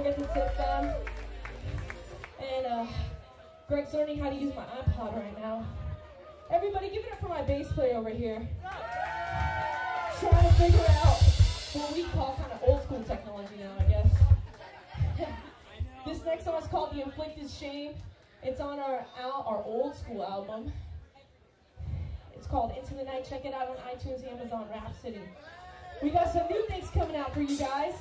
forget to tip them. And Greg's learning how to use my iPod right now. Everybody give it up for my bass player over here. Trying to figure out what we call kind of old school technology now, I guess. This next song is called The Inflicted Shame. It's on our old school album. It's called Into the Night. Check it out on iTunes, Amazon, Rhapsody. We got some new things coming out for you guys.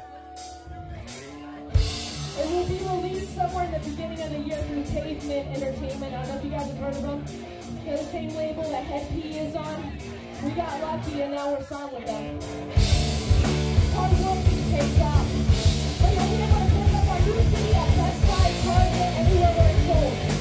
It will be released somewhere in the beginning of the year through Pavement Entertainment. I don't know if you guys have heard of them. They're the same label that Head P is on. We got lucky and now we're signed with them. Hard work pays off. But yeah, we're going to pick up our new CD at Best Buy, Target, anywhere where it's sold.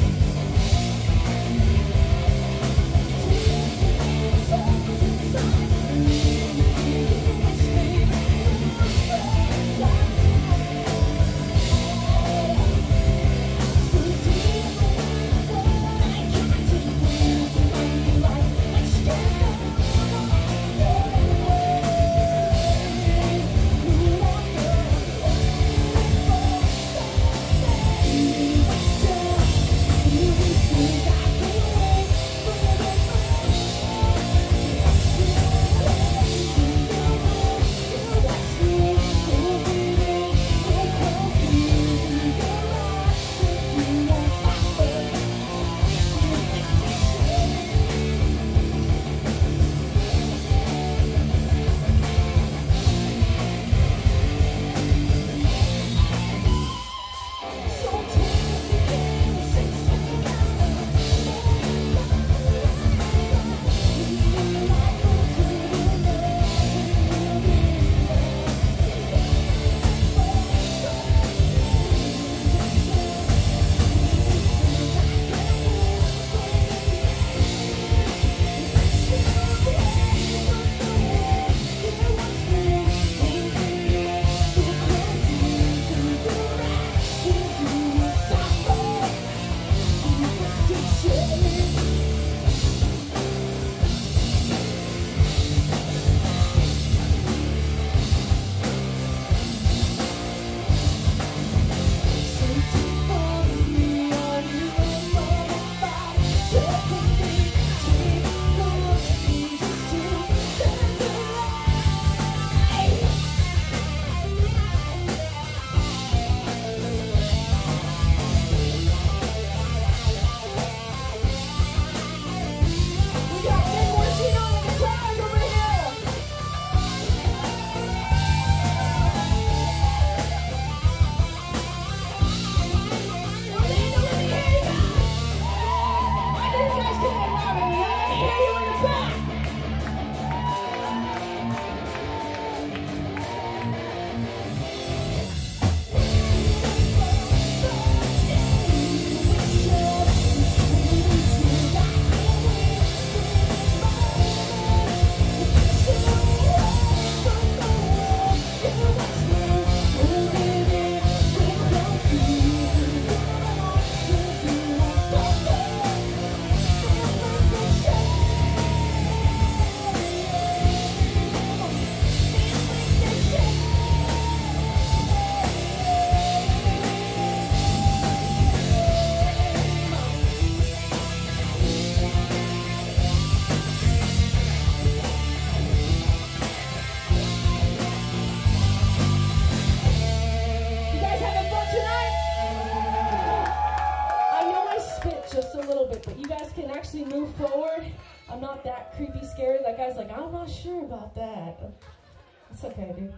Move forward. I'm not that creepy scary. That guy's like, I'm not sure about that. It's okay, dude.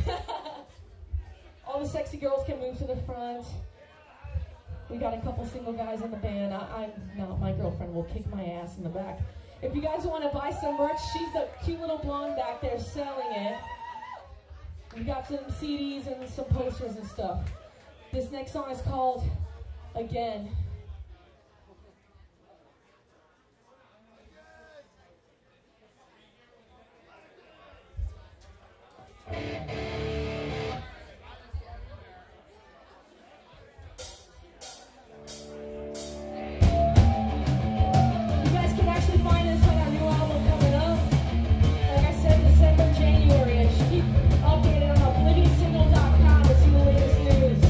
All the sexy girls can move to the front. We got a couple single guys in the band. No, my girlfriend will kick my ass in the back. If you guys want to buy some merch, she's the cute little blonde back there selling it. We got some CDs and some posters and stuff. This next song is called Again. January, and keep updated on oblivionsingle.com to see the latest news.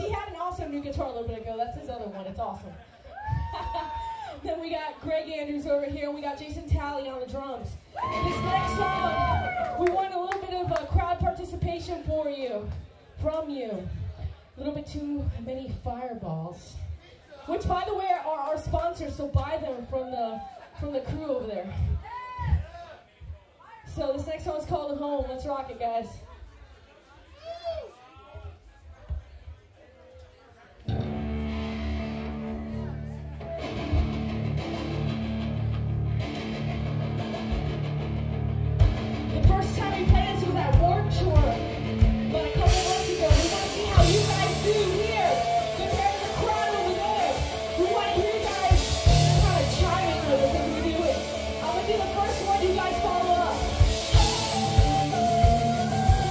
he had an awesome new guitar a little bit ago. That's his other one. It's awesome. Then we got Greg Andrews over here, and we got Jason Talley on the drums. This next song, we want a little bit of crowd participation from you. A little bit too many fireballs, which, by the way, are our sponsors. So buy them from the crew over there. So this next song is called Home. Let's rock it, guys. The first one, you guys follow up.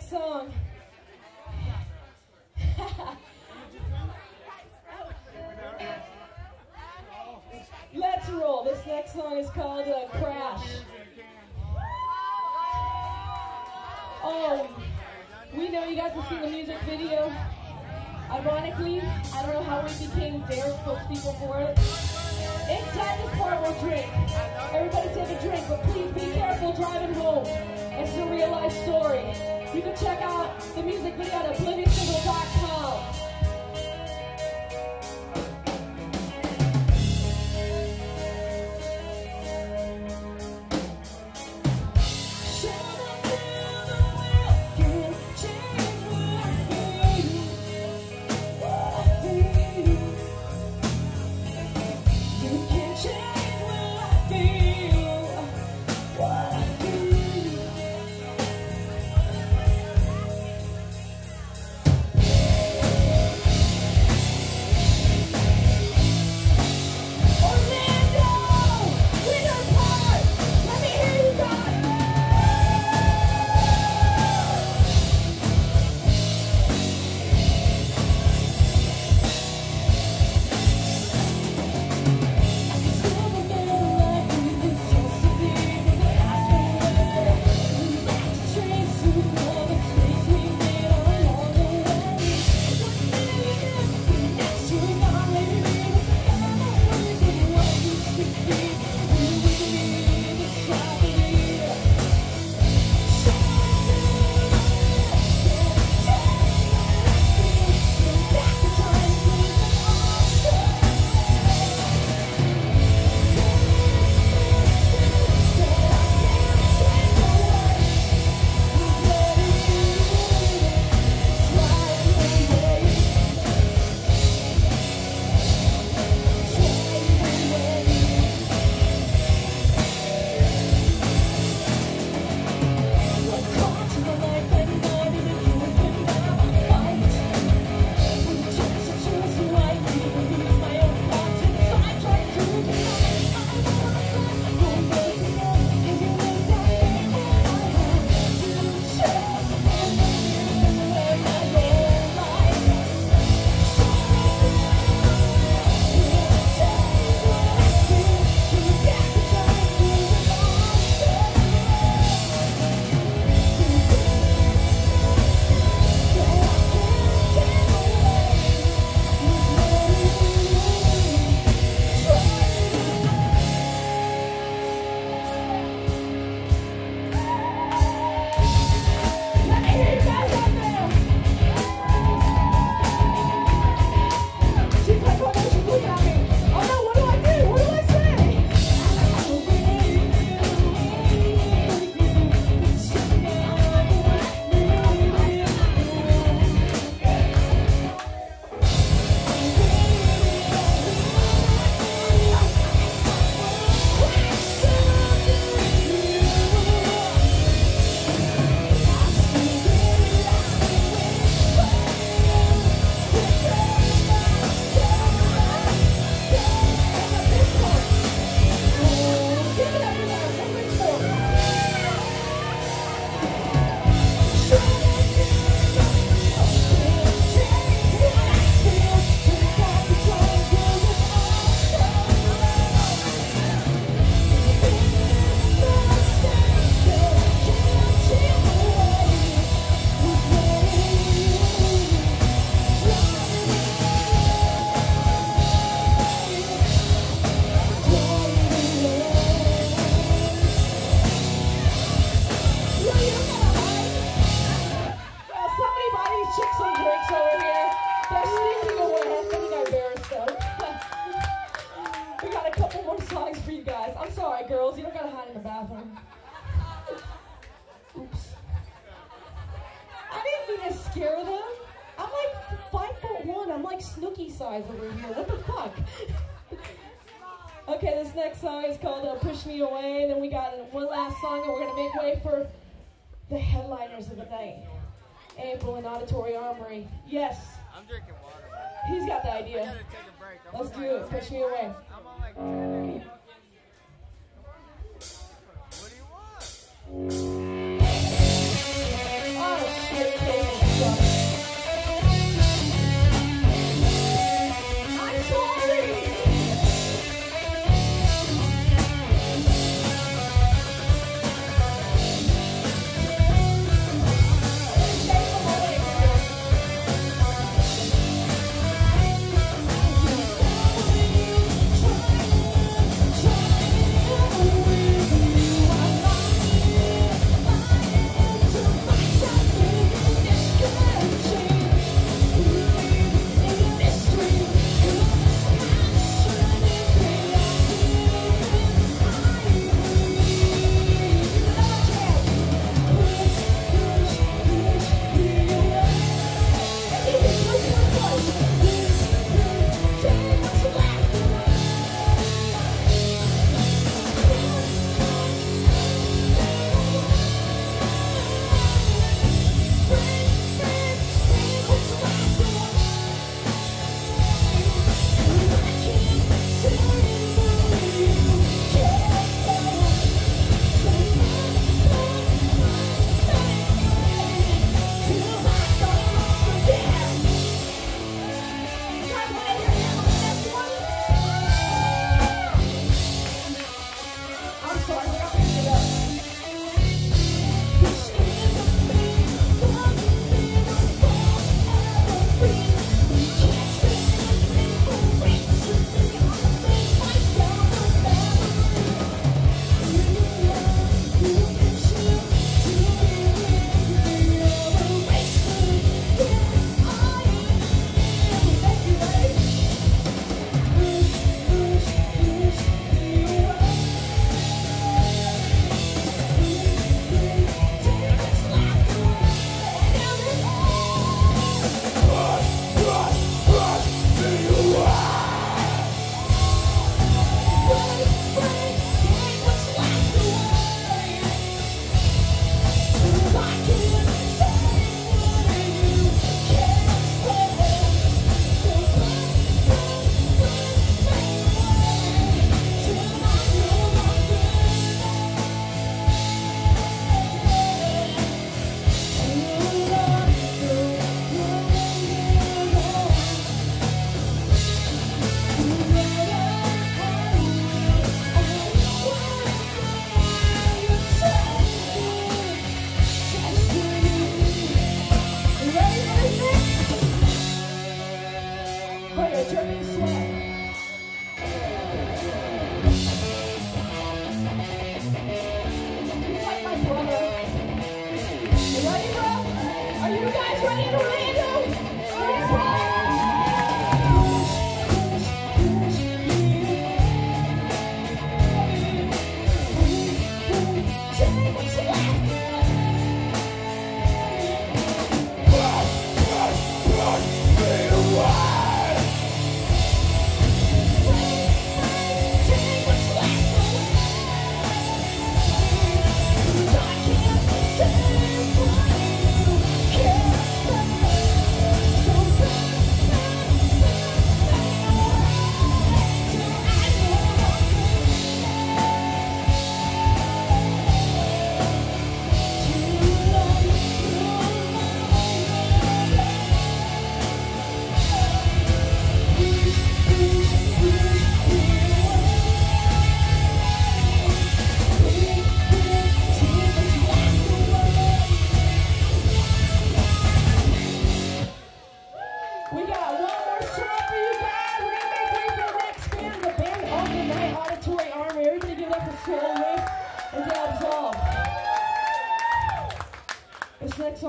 next song. Let's roll. This next song is called Crash. Oh, we know you guys have seen the music video. Ironically, I don't know how we became their spokespeople for it. Inside this part, we'll drink. Everybody take a drink, but please be careful driving home. It's a real life story. You can check out the music video at oblivionsingle.com. Scare them? I'm like 5'1". I'm like Snooki size over here. What the fuck? Okay, this next song is called Push Me Away. And then we got one last song, and we're going to make way for the headliners of the night. Ample and Auditory Armory. Yes. I'm drinking water. He's got the I idea. gotta take a break. Let's do it. Push Me Away. I'm on like 10. What do you want? Oh, shit.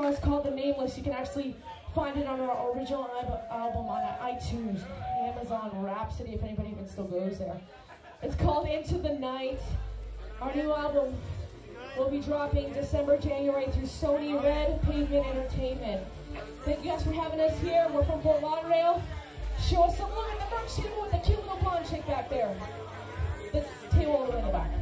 It's called The Nameless. You can actually find it on our original album on iTunes, Amazon, Rhapsody, if anybody even still goes there. It's called Into the Night. Our new album will be dropping December, January through Sony Red Pavement Entertainment. Thank you guys for having us here. We're from Fort Lauderdale. Show us some love in the merch table with the cute little blonde chick back there. The table over in the back.